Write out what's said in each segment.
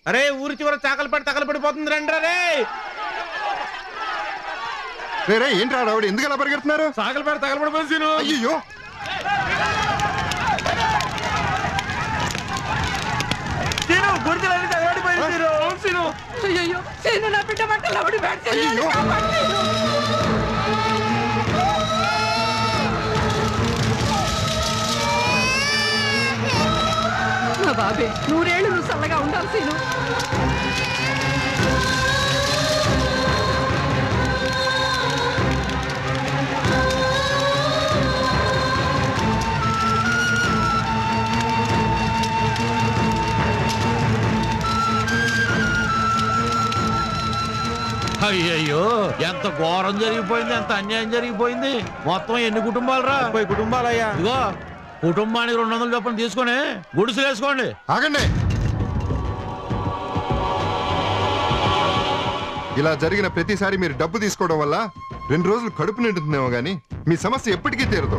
అరే ఊరి చివర తగలబడిపోతుంది రండి రే. ఏంట్రా రావుడు ఎందుకు ఎలా పరిగెడుతున్నారు? తగలబడిపోయింది సీను. అయ్యో గుర్తులన్నీ తగలబడిపోయింది సీను. అయ్యో సీను నా బిడ్డ మంటలు అవడి అయ్యో నా బాబే నూరేళ్ళు నువ్వు చల్లగా ఉండాలి సీను. అయ్యయ్యో ఎంత ఘోరం జరిగిపోయింది, ఎంత అన్యాయం జరిగిపోయింది. మొత్తం ఎన్ని కుటుంబాలు రా? 30 కుటుంబాలయ్యా. ఇదిగో కుటుంబానికి 200 చొప్పున తీసుకొని గుడిసెలు వేసుకోండి. ఆగండి. ఇలా జరిగిన ప్రతిసారి మీరు డబ్బు తీసుకోవడం వల్ల 2 రోజులు కడుపు నిండుతుందేమో గానీ మీ సమస్య ఎప్పటికీ తీరదు.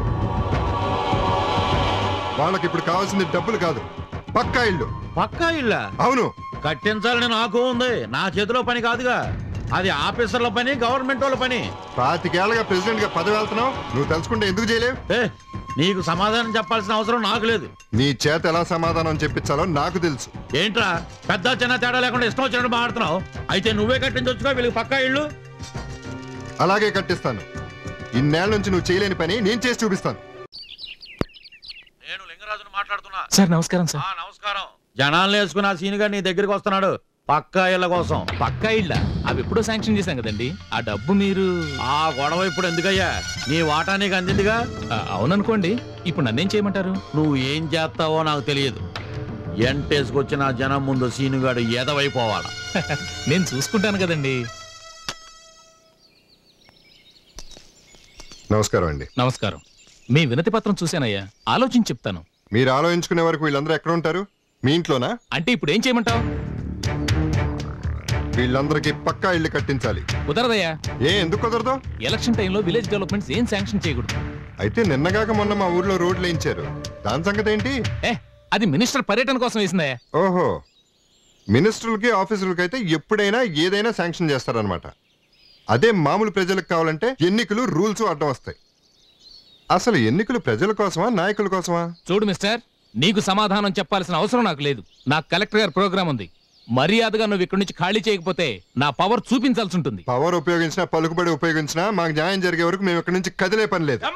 వాళ్ళకి ఇప్పుడు కావాల్సింది డబ్బులు కాదు, పక్కా ఇల్లు. పక్కా ఇళ్ళ? అవును. కట్టించాలని నాకు ఉంది, నా చేతిలో పని కాదుగా. అది ఆఫీసర్ల పని, గవర్నమెంట్ వాళ్ళ పని. 25 ఏళ్ళగా ప్రెసిడెంట్ గా పదవి వెళ్తున్నావు, నువ్వు తెలుసుకుంటే ఎందుకు చేయలేవు? నీకు సమాధానం చెప్పాల్సిన అవసరం నాకు లేదు. నీ చేత ఎలా సమాధానం చెప్పించాలో నాకు తెలుసు. ఏంట్రా పెద్ద చిన్న తేడా లేకుండా ఇష్టం వచ్చినట్టు మాట్లాడుతున్నావు? అయితే నువ్వే కట్టించొచ్చుగా వీళ్ళకి పక్కా ఇళ్ళు. అలాగే కట్టిస్తాను. ఇన్నేళ్ల నుంచి నువ్వు చేయలేని పని నేను చేసి చూపిస్తాను. నేను లింగరాజును మాట్లాడుతున్నా. సార్ నమస్కారం. సార్ నమస్కారం. జనాలను వేసుకుని ఆ సీనుగా నీ దగ్గరికి వస్తున్నాడు పక్కా ఇళ్ళ కోసం. పక్కా ఇళ్ళ? అవి ఎప్పుడో శాంక్షన్ చేశాం కదండి. ఆ డబ్బు మీరు... ఆ గొడవ ఇప్పుడు ఎందుకయ్యా? నీ వాటా నీకు అందిందిగా. అవుననుకోండి. ఇప్పుడు నన్నేం చేయమంటారు? నువ్వు ఏం చేస్తావో నాకు తెలియదు. ఎంటేసుకొచ్చిన జనం ముందు సీనుగాడు ఎదవైపోవాలా. నేను చూసుకుంటాను కదండి. నమస్కారం అండి. నమస్కారం. మీ వినతి పత్రం చూశానయ్యా, ఆలోచించి చెప్తాను. మీరు ఆలోచించుకునే వరకు వీళ్ళందరూ ఎక్కడ ఉంటారు? మీ ఇంట్లోనా? అంటే ఇప్పుడు ఏం చేయమంటావు? వీళ్ళందరికీ పక్కా ఇల్లు కట్టించాలి. కుదరదయ్యా. ఎందుకు కుదరదు? ఎలక్షన్ టైంలో విలేజ్ డెవలప్మెంట్స్ ఏం శాంక్షన్ చేయకూడదు. అయితే నిన్నగాక మొన్న మా ఊర్లో రోడ్లు వేయించారు, దాని సంగతి ఏంటి? అది మినిస్టర్ పర్యటన కోసం వేసిందయ్యా. ఓహో, మినిస్టర్లకి ఆఫీసర్లకి అయితే ఎప్పుడైనా ఏదైనా శాంక్షన్ చేస్తారనమాట. అదే మామూలు ప్రజలకు కావాలంటే ఎన్నికలు రూల్స్ అడ్డం వస్తాయి. అసలు ఎన్నికలు ప్రజల కోసమా నాయకుల కోసమా? చూడు మిస్టర్, నీకు సమాధానం చెప్పాల్సిన అవసరం నాకు లేదు. నాకు కలెక్టర్ గారి ప్రోగ్రామ్ ఉంది. మర్యాదగా నువ్వు ఇక్కడి నుంచి ఖాళీ చేయకపోతే నా పవర్ చూపించాల్సి ఉంటుంది. పవర్ ఉపయోగించినా పలుకుబడి ఉపయోగించినా మాకు న్యాయం జరిగే వరకు మేము ఇక్కడి నుంచి కదిలే పని లేదు.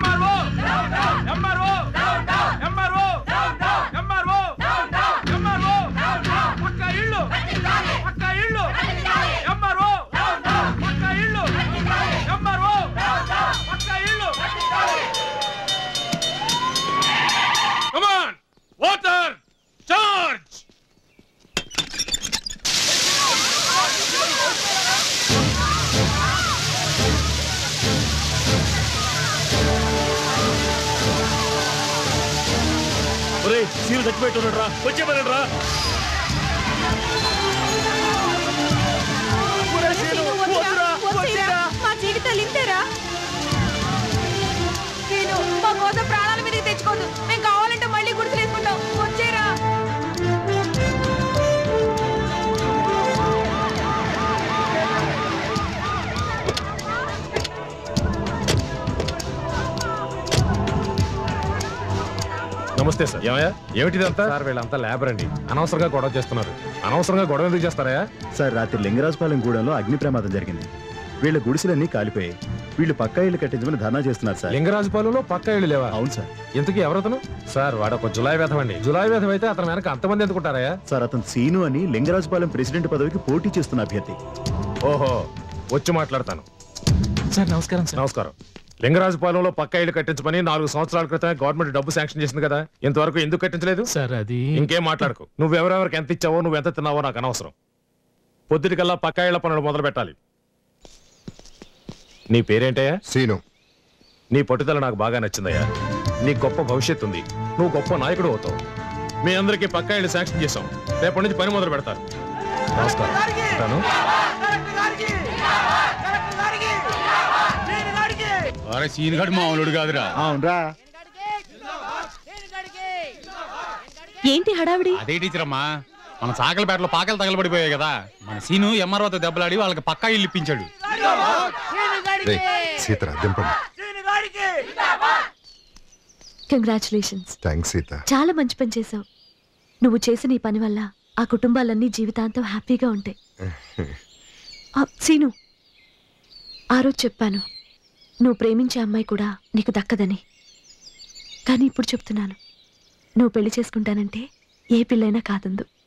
Water charge. సీలు చచ్చిపెట్టున్నాడు రా, వచ్చేమనండి రా. మా జీవితాలు ఇంతేరా. నేను మా కోసం ప్రాణాల మీదకి తెచ్చుకోదు. మేము కావాలంటే మళ్ళీ గుడిసెలు వేసుకుంటాం. వచ్చేరా. నమస్తే సార్. ఏమిటిదంతా? సార్ వీళ్ళంతా లేబర్ అండి, అనవసరంగా గొడవ చేస్తున్నారు. అనవసరంగా గొడవ ఎందుకు చేస్తారా? సార్ రాత్రి లింగరాజపాలెం గూడెంలో అగ్ని ప్రమాదం జరిగింది. వీళ్ళ గుడిసెలన్నీ కాలిపోయాయి. వీళ్ళు పక్కా ఇల్లు కట్టించమని ధర్నా చేస్తున్నారు సార్. లింగరాజపాలెంలో పక్కా ఇళ్ళు లేవా? అవును సార్. ఇంతకీ ఎవరతను? సార్ వాడు ఒక జులాయి వేధం అండి. జులాయి వేధం అయితే అతను వెనక అంతమంది ఎందుకుంటారా? సార్ అతను సీను అని లింగరాజపాలెం ప్రెసిడెంట్ పదవికి పోటీ చేస్తున్న అభ్యర్థి. ఓహో, వచ్చి మాట్లాడతాను. సార్ నమస్కారం. సార్ నమస్కారం. లింగరాజపాలెంలో పక్కా ఇల్లు కట్టించమని 4 సంవత్సరాల క్రితమే గవర్నమెంట్ డబ్బు శాంక్షన్ చేసింది కదా, ఇంతవరకు ఎందుకు కట్టించలేదు? సార్ అది... ఇంకేం మాట్లాడకు. నువ్వెవరెవరికి ఎంత ఇచ్చావో, నువ్వు ఎంత తిన్నావో నాకు అనవసరం. పొద్దుటికల్లా పక్కా ఇళ్ల పనులు మొదలు పెట్టాలి. నీ పేరేంటయ్యా? సీను. నీ పట్టుదల నాకు బాగా నచ్చిందయ్యా. నీ గొప్ప భవిష్యత్తు ఉంది, నువ్వు గొప్ప నాయకుడు అవుతావు. మీ అందరికీ పక్కా ఇళ్ళు శాంక్షన్ చేశాం. రేపటి నుంచి పని మొదలు పెడతారు. నమస్కారం. అరే సీనుగాడు మామూలుడు కాదురా. అవునరా. ఏంటి హడావిడి? అదే టీచర్ అమ్మా, మన చాకలపేటలో పాకలు తగలబడిపోయాయి కదా, మన సీను ఎంఆర్ఓతో దెబ్బలాడి వాళ్ళకి పక్కా ఇల్లు ఇప్పించాడు. సీతరా దింపండి. కంగ్రాచులేషన్స్. థ్యాంక్స్ సీత. చాలా మంచి పని చేశావు. నువ్వు చేసిన ఈ పని వల్ల ఆ కుటుంబాలన్నీ జీవితాంతం హ్యాపీగా ఉంటాయి. సీను, ఆ రోజు చెప్పాను నువ్వు ప్రేమించే అమ్మాయి కూడా నీకు దక్కదని. కానీ ఇప్పుడు చెప్తున్నాను, నువ్వు పెళ్లి చేసుకుంటానంటే ఏ పిల్లైనా కాదందు.